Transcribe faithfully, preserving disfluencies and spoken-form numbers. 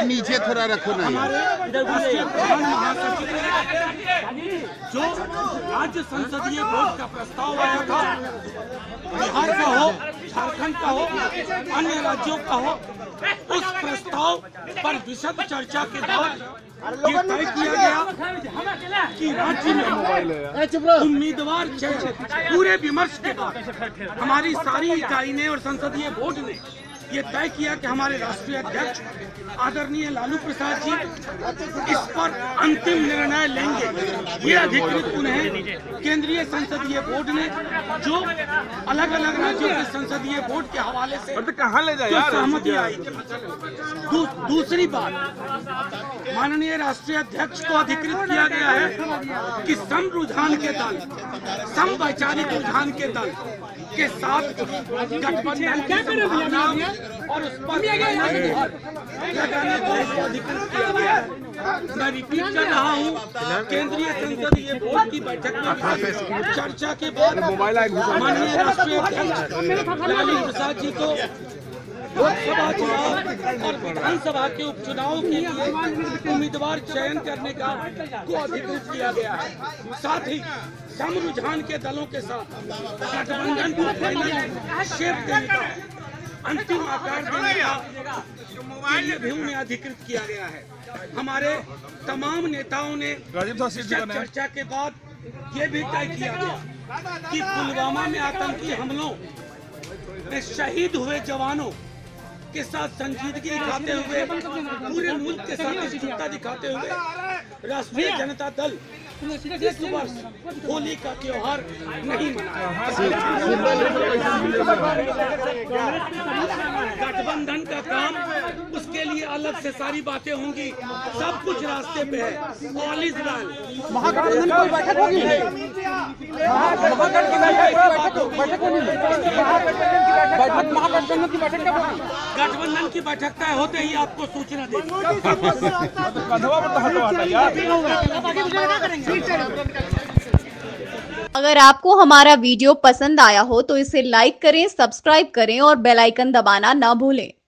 नीचे थोड़ा रखो ना। हमारे राष्ट्रीय प्रधान महासचिव जो राज्य संसदीय बोर्ड का प्रस्ताव आया था, बिहार का हो, झारखंड का हो, अन्य राज्यों का हो, उस प्रस्ताव पर विशद चर्चा के बाद ये तय किया गया कि राज्य में उम्मीदवार चयन पूरे विमर्श के बाद हमारी सारी इकाई ने और संसदीय बोर्ड ने ये तय किया कि हमारे राष्ट्रीय अध्यक्ष आदरणीय लालू प्रसाद जी इस पर अंतिम निर्णय लेंगे। ये अधिकृत उन्हें केंद्रीय संसदीय बोर्ड ने जो अलग अलग राज्यों के संसदीय बोर्ड के हवाले से कहाँ ले जाए जो सहमति आई। दू, दूसरी बात, माननीय राष्ट्रीय अध्यक्ष को अधिकृत किया गया है कि सम रुझान के दल, सम वैचारिक रुझान के दल के साथ गठबंधन की संभावना और उस पर लगाने को अधिकृत किया गया है। मैं रिपीट कर रहा हूँ, केंद्रीय संसदीय बोर्ड की बैठक में चर्चा के बाद माननीय राष्ट्रीय अध्यक्ष लालू प्रसाद जी को लोकसभा चुनाव और विधानसभा के उपचुनाव के लिए उम्मीदवार चयन करने का को अधिकृत किया गया है। साथ ही सम रुझान के दलों के साथ गठबंधन को फाइनल शेप देने का, अंतिम आकार देने का भी उन्हें अधिकृत किया गया है। हमारे तमाम नेताओं ने चर्चा के बाद ये भी तय किया गया कि पुलवामा में आतंकी हमलों में शहीद हुए जवानों के साथ संजीदगी दिखाते हुए, पूरे मुल्क के साथ एकजुटता दिखाते हुए राष्ट्रीय जनता दल इस वर्ष होली का त्योहार नहीं मनाया। गठबंधन का काम, उसके लिए अलग से सारी बातें होंगी, सब कुछ रास्ते पे है। All is well. महागठबंधन की बैठक होगी, महागठबंधन की बैठक कब होगी? गठबंधन की बैठक तय होते ही आपको सूचना देंगे। अगर आपको हमारा वीडियो पसंद आया हो तो इसे लाइक करें, सब्सक्राइब करें और बेल आइकन दबाना ना भूलें।